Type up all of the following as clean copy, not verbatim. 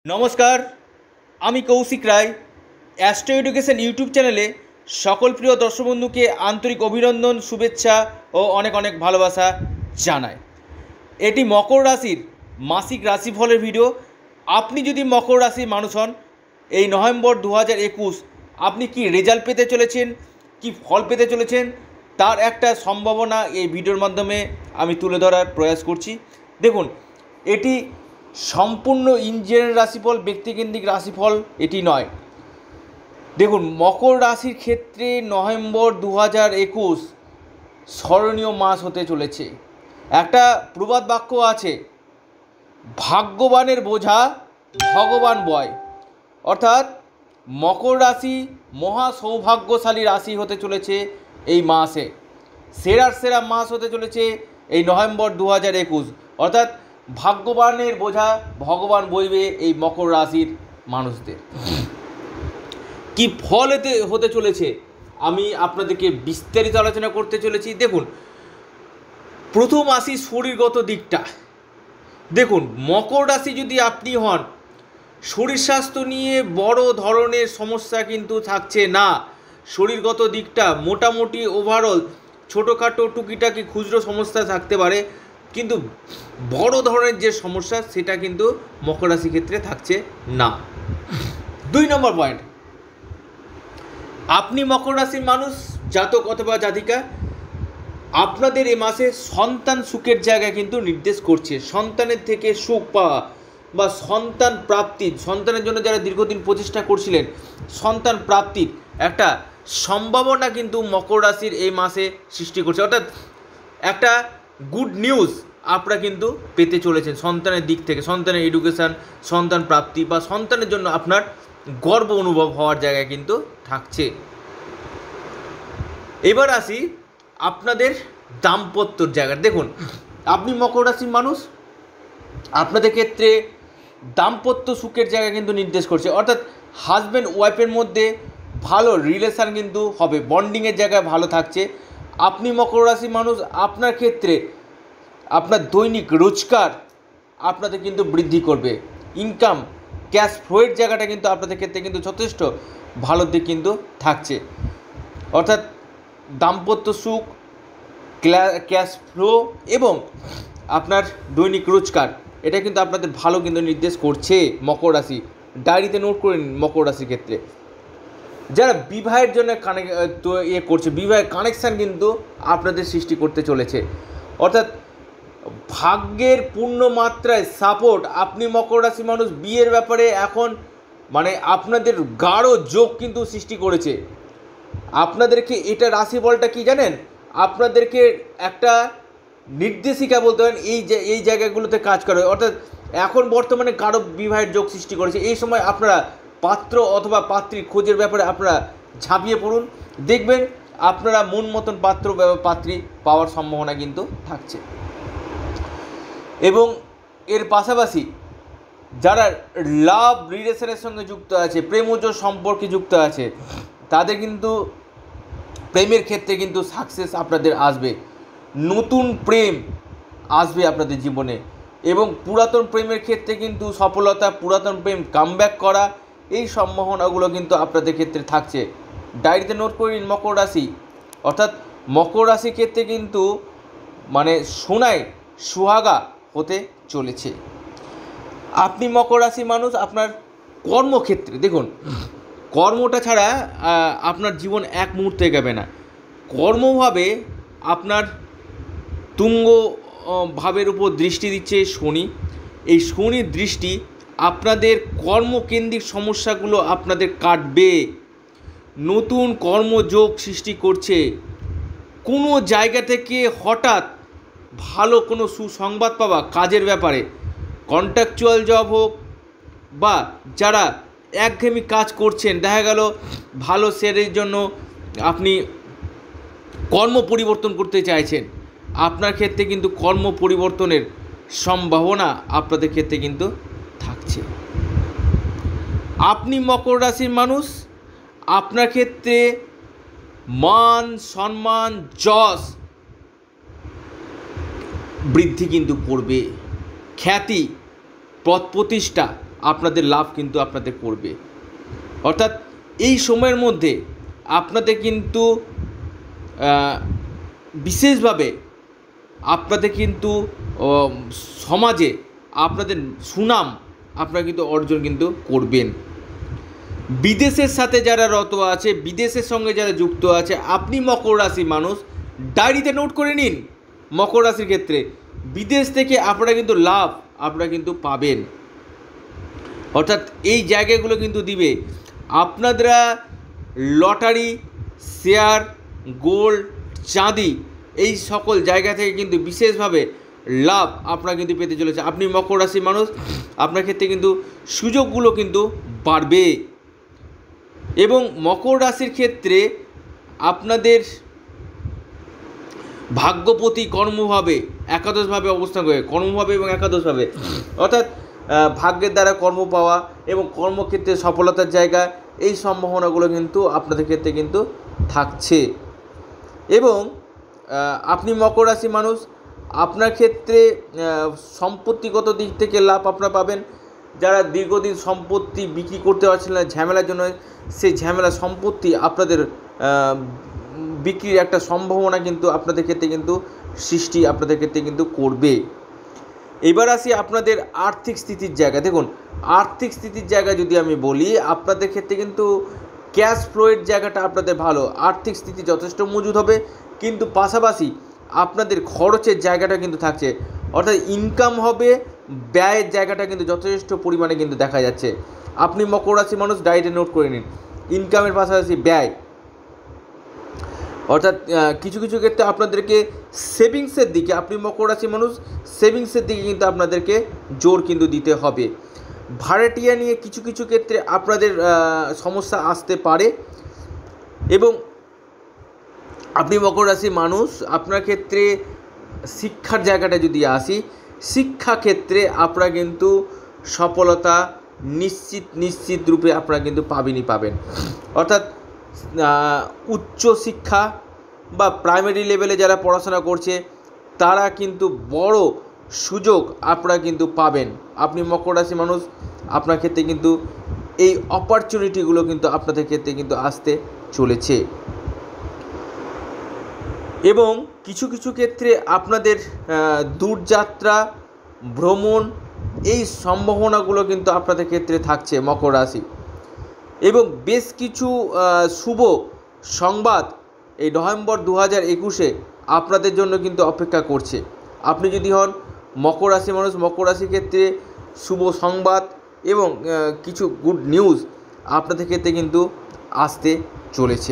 নমস্কার, আমি Koushik Roy. Astro education YouTube চ্যানেলে সকল প্রিয় দর্শক বন্ধুকে আন্তরিক অভিনন্দন, শুভেচ্ছা ও অনেক অনেক ভালোবাসা জানাই। এটি মকর রাশির মাসিক রাশিফলের ভিডিও। আপনি যদি মকর রাশির মানুষ হন, এই নভেম্বর 2021 আপনি কি রেজাল্ট পেতে চলেছেন, কি ফল পেতে চলেছেন, তার একটা সম্ভাবনা এই ভিডিওর মাধ্যমে আমি তুলে ধরার প্রয়াস করছি। দেখুন, এটি সম্পূর্ণ ইঞ্জিনিয়ার রাশিফল, ব্যক্তিকেন্দ্রিক রাশিফল এটি নয়। দেখুন, মকর রাশির ক্ষেত্রে নভেম্বর 2021 স্মরণীয় মাস হতে চলেছে। একটা প্রবাদ বাক্য আছে, ভাগ্যবানের বোঝা ভগবান বয়। অর্থাৎ মকর রাশি মহা সৌভাগ্যশালী রাশি হতে চলেছে এই মাসে। সেরার সেরা মাস হতে চলেছে এই নভেম্বর 2021। অর্থাৎ ভাগ্যবানের বোঝা ভগবান বইবে এই মকর রাশির মানুষদের। কি ফল এতে হতে চলেছে আমি আপনাদেরকে বিস্তারিত আলোচনা করতে চলেছি। দেখুন, প্রথম আসি শরীরগত দিকটা। দেখুন, মকর রাশি যদি আপনি হন, শরীর স্বাস্থ্য নিয়ে বড় ধরনের সমস্যা কিন্তু থাকছে না। শরীরগত দিকটা মোটামুটি ওভারঅল ছোটোখাটো টুকিটাকি খুচরো সমস্যা থাকতে পারে, কিন্তু বড় ধরনের যে সমস্যা সেটা কিন্তু মকর রাশির ক্ষেত্রে থাকছে না। 2 নম্বর পয়েন্ট, আপনি মকর রাশির মানুষ, জাতক অথবা জাতিকা, আপনাদের এই মাসে সন্তান সুখের জায়গা কিন্তু নির্দেশ করছে। সন্তানের থেকে সুখ পাওয়া বা সন্তান প্রাপ্তির, সন্তানের জন্য যারা দীর্ঘদিন প্রচেষ্টা করছিলেন, সন্তান প্রাপ্তির একটা সম্ভাবনা কিন্তু মকর রাশির এই মাসে সৃষ্টি করছে। অর্থাৎ একটা গুড নিউজ আপনারা কিন্তু পেতে চলেছেন সন্তানের দিক থেকে। সন্তানের এডুকেশান, সন্তান প্রাপ্তি বা সন্তানের জন্য আপনার গর্ব অনুভব হওয়ার জায়গায় কিন্তু থাকছে। এবার আসি আপনাদের দাম্পত্যর জায়গা। দেখুন, আপনি মকর রাশির মানুষ, আপনাদের ক্ষেত্রে দাম্পত্য সুখের জায়গা কিন্তু নির্দেশ করছে। অর্থাৎ হাজব্যান্ড ওয়াইফের মধ্যে ভালো রিলেশান কিন্তু হবে, বন্ডিংয়ের জায়গায় ভালো থাকছে। আপনি মকর রাশির মানুষ, আপনার ক্ষেত্রে আপনার দৈনিক রোজগার আপনাদের কিন্তু বৃদ্ধি করবে। ইনকাম, ক্যাশ ফ্লোয়ের জায়গাটা কিন্তু আপনাদের ক্ষেত্রে কিন্তু যথেষ্ট ভালো দিক কিন্তু থাকছে। অর্থাৎ দাম্পত্য সুখ, ক্যাশ ফ্লো এবং আপনার দৈনিক রোজগার, এটা কিন্তু আপনাদের ভালো কিন্তু নির্দেশ করছে মকর রাশি। ডায়েরিতে নোট করে নিন মকর রাশির ক্ষেত্রে। যারা বিবাহের জন্য করছে, বিবাহের কানেকশান কিন্তু আপনাদের সৃষ্টি করতে চলেছে। অর্থাৎ ভাগ্যের পূর্ণ মাত্রায় সাপোর্ট। আপনি মকর রাশি মানুষ, বিয়ের ব্যাপারে এখন আপনাদের গাঢ় যোগ কিন্তু সৃষ্টি করেছে। আপনাদেরকে এটা রাশিফলটা কি জানেন, আপনাদেরকে একটা নির্দেশিকা বলতে পারেন এই জায়গাগুলোতে কাজ করে। অর্থাৎ এখন বর্তমানে গাঢ় বিবাহের যোগ সৃষ্টি করেছে। এই সময় আপনারা পাত্র অথবা পাত্রী খোঁজের ব্যাপারে আপনারা ঝাঁপিয়ে পড়ুন, দেখবেন আপনারা মন মতন পাত্র বা পাত্রী পাওয়ার সম্ভাবনা কিন্তু থাকছে। এবং এর পাশাপাশি যারা লাভ রিলেশনের সঙ্গে যুক্ত আছে, প্রেমজ সম্পর্কে যুক্ত আছে, তাদের কিন্তু প্রেমের ক্ষেত্রে কিন্তু সাকসেস আপনাদের আসবে। নতুন প্রেম আসবে আপনাদের জীবনে এবং পুরাতন প্রেমের ক্ষেত্রে কিন্তু সফলতা, পুরাতন প্রেম কামব্যাক করা, এই সম্ভাবনাগুলো কিন্তু আপনাদের ক্ষেত্রে থাকছে। ডায়েরিতে নোট করে নিন মকর রাশি। অর্থাৎ মকর রাশির ক্ষেত্রে কিন্তু সোনায় সুহাগা হতে চলেছে। আপনি মকর রাশির মানুষ, আপনার কর্মক্ষেত্রে দেখুন, কর্মটা ছাড়া আপনার জীবন এক মুহূর্তে এগোবে না। কর্মভাবে আপনার তুঙ্গ ভাবের উপর দৃষ্টি দিচ্ছে শনি। এই শনির দৃষ্টি আপনাদের কর্মকেন্দ্রিক সমস্যাগুলো আপনাদের কাটবে, নতুন কর্মযোগ সৃষ্টি করছে। কোনো জায়গা থেকে হঠাৎ ভালো কোনো সুসংবাদ পাওয়া কাজের ব্যাপারে, কন্ট্রাকচুয়াল জব হোক বা যারা একঘেয়েমি কাজ করছেন, দেখা গেল ভালো স্যালারির জন্য আপনি কর্ম পরিবর্তন করতে চাইছেন, আপনার ক্ষেত্রে কিন্তু কর্ম পরিবর্তনের সম্ভাবনা আপনাদের ক্ষেত্রে কিন্তু থাকছে। আপনি মকর রাশির মানুষ, আপনার ক্ষেত্রে মান সম্মান যশ বৃদ্ধি কিন্তু করবে। খ্যাতি, পদ প্রতিষ্ঠা আপনাদের লাভ কিন্তু আপনাদের করবে। অর্থাৎ এই সময়ের মধ্যে আপনাদের কিন্তু বিশেষভাবে আপনাদের কিন্তু সমাজে আপনাদের সুনাম আপনারা কিন্তু অর্জন কিন্তু করবেন। বিদেশের সাথে যারা রত আছে, বিদেশের সঙ্গে যারা যুক্ত আছে, আপনি মকর রাশি মানুষ ডায়েরিতে নোট করে নিন। মকর রাশির ক্ষেত্রে বিদেশ থেকে আপনারা কিন্তু লাভ আপনারা কিন্তু পাবেন। অর্থাৎ এই জায়গাগুলো কিন্তু দিবে আপনারা লটারি, শেয়ার, গোল্ড, চাঁদি এই সকল জায়গা থেকে কিন্তু বিশেষভাবে লাভ আপনারা কিন্তু পেতে চলেছে। আপনি মকর রাশির মানুষ, আপনার ক্ষেত্রে কিন্তু সুযোগগুলো কিন্তু বাড়বে। এবং মকর রাশির ক্ষেত্রে আপনাদের ভাগ্যপতি কর্মভাবে একাদশভাবে অবস্থান করে, কর্মভাবে এবং একাদশভাবে, অর্থাৎ ভাগ্যের দ্বারা কর্ম পাওয়া এবং কর্মক্ষেত্রে সফলতার জায়গা, এই সম্ভাবনাগুলো কিন্তু আপনাদের ক্ষেত্রে কিন্তু থাকছে। এবং আপনি মকর রাশি মানুষ, আপনার ক্ষেত্রে সম্পত্তিগত দিক থেকে লাভ আপনারা পাবেন। যারা দীর্ঘদিন সম্পত্তি বিক্রি করতে পারছিলেন না ঝামেলার জন্য, সেই ঝামেলা সম্পত্তি আপনাদের বিক্রির একটা সম্ভাবনা কিন্তু আপনাদের ক্ষেত্রে কিন্তু সৃষ্টি আপনাদের ক্ষেত্রে কিন্তু করবে। এবার আসি আপনাদের আর্থিক স্থিতির জায়গা। দেখুন, আর্থিক স্থিতির জায়গা যদি আমি বলি, আপনাদের ক্ষেত্রে কিন্তু ক্যাশ ফ্লোয়ের জায়গাটা আপনাদের ভালো, আর্থিক স্থিতি যথেষ্ট মজুদ হবে। কিন্তু পাশাপাশি আপনাদের খরচের জায়গাটা কিন্তু থাকছে, অর্থাৎ ইনকাম হবে, ব্যয়ের জায়গাটা কিন্তু যথেষ্ট পরিমাণে কিন্তু দেখা যাচ্ছে। আপনি মকর রাশি মানুষ ডায়েরিতে নোট করে নিন, ইনকামের পাশাপাশি ব্যয়, অর্থাৎ কিছু কিছু ক্ষেত্রে আপনাদেরকে সেভিংসের দিকে, আপনি মকর রাশি মানুষ সেভিংসের দিকে কিন্তু আপনাদেরকে জোর কিন্তু দিতে হবে। ভাড়াটিয়া নিয়ে কিছু কিছু ক্ষেত্রে আপনাদের সমস্যা আসতে পারে। এবং আপনি মকর রাশি মানুষ, আপনার ক্ষেত্রে শিক্ষার জায়গাটা যদি আসি, শিক্ষা ক্ষেত্রে আপনারা কিন্তু সফলতা নিশ্চিত রূপে আপনারা কিন্তু পাবেন। অর্থাৎ উচ্চ শিক্ষা বা প্রাইমারি লেভেলে যারা পড়াশোনা করছে তারা কিন্তু বড় সুযোগ আপনারা কিন্তু পাবেন। আপনি মকর রাশি মানুষ, আপনার ক্ষেত্রে কিন্তু এই অপরচুনিটিগুলো কিন্তু আপনাদের ক্ষেত্রে কিন্তু আসতে চলেছে। এবং কিছু কিছু ক্ষেত্রে আপনাদের দূরযাত্রা, ভ্রমণ, এই সম্ভাবনাগুলো কিন্তু আপনাদের ক্ষেত্রে থাকছে মকর রাশি। এবং বেশ কিছু শুভ সংবাদ এই নভেম্বর 2021 আপনাদের জন্য কিন্তু অপেক্ষা করছে। আপনি যদি হন মকর রাশি মানুষ, মকর রাশির ক্ষেত্রে শুভ সংবাদ এবং কিছু গুড নিউজ আপনাদের ক্ষেত্রে কিন্তু আসতে চলেছে।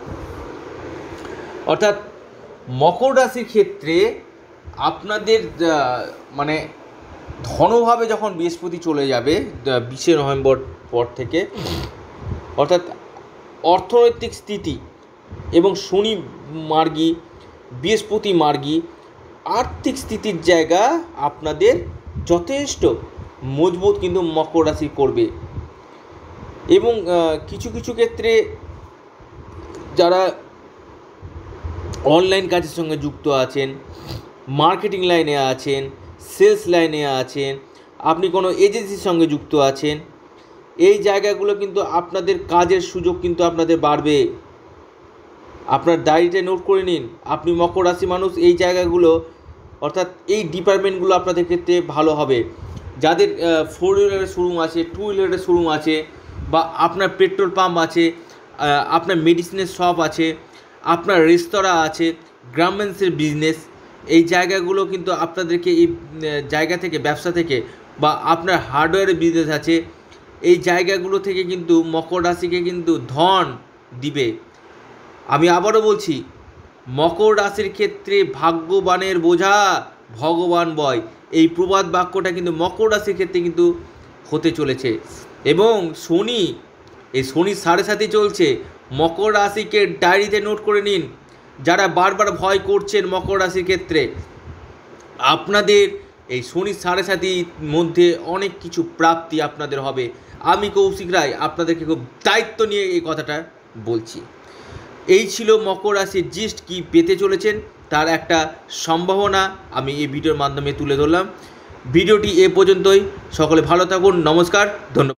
অর্থাৎ মকর রাশির ক্ষেত্রে আপনাদের মানে ধনভাবে যখন বৃহস্পতি চলে যাবে 20 নভেম্বর পর থেকে, অর্থাৎ অর্থনৈতিক স্থিতি এবং শনি মার্গী, বৃহস্পতি মার্গী আর্থিক স্থিতির জায়গা আপনাদের যথেষ্ট মজবুত কিন্তু মকর রাশি করবে। এবং কিছু কিছু ক্ষেত্রে যারা অনলাইন কাজের সঙ্গে যুক্ত আছেন, মার্কেটিং লাইনে আছেন, সেলস লাইনে আছেন, আপনি কোনো এজেন্সির সঙ্গে যুক্ত আছেন, এই জায়গাগুলো কিন্তু আপনাদের কাজের সুযোগ কিন্তু আপনাদের বাড়বে। আপনার ডায়েরিতে নোট করে নিন, আপনি মকর রাশি মানুষ, এই জায়গাগুলো অর্থাৎ এই ডিপার্টমেন্টগুলো আপনাদের ক্ষেত্রে ভালো হবে। যাদের 4 হুইলারের শোরুম আছে, 2 হুইলারের শোরুম আছে, বা আপনার পেট্রোল পাম্প আছে, আপনার মেডিসিনের শপ আছে, আপনার রেস্তোরাঁ আছে, গার্মেন্টসের বিজনেস, এই জায়গাগুলো কিন্তু আপনাদেরকে এই জায়গা থেকে, ব্যবসা থেকে, বা আপনার হার্ডওয়্যারের বিজনেস আছে, এই জায়গাগুলো থেকে কিন্তু মকর রাশিকে কিন্তু ধন দিবে। আমি আবারও বলছি, মকর রাশির ক্ষেত্রে ভাগ্যবানের বোঝা ভগবান বয়, এই প্রবাদ বাক্যটা কিন্তু মকর রাশির ক্ষেত্রে কিন্তু হতে চলেছে। এবং শনি 7.5 চলছে, মকর রাশিকে ডায়েরিতে নোট করে নিন। যারা বারবার ভয় করছেন মকর রাশির ক্ষেত্রে, আপনাদের এই শনি 7.5 মধ্যে অনেক কিছু প্রাপ্তি আপনাদের হবে। আমি কৌশিক রায় আপনাদেরকে খুব দায়িত্ব নিয়ে এই কথাটা বলছি। এই ছিল মকর রাশির জিস্ট, কি পেতে চলেছেন তার একটা সম্ভাবনা আমি এই ভিডিওর মাধ্যমে তুলে ধরলাম। ভিডিওটি এ পর্যন্তই। সকলে ভালো থাকুন, নমস্কার, ধন্যবাদ।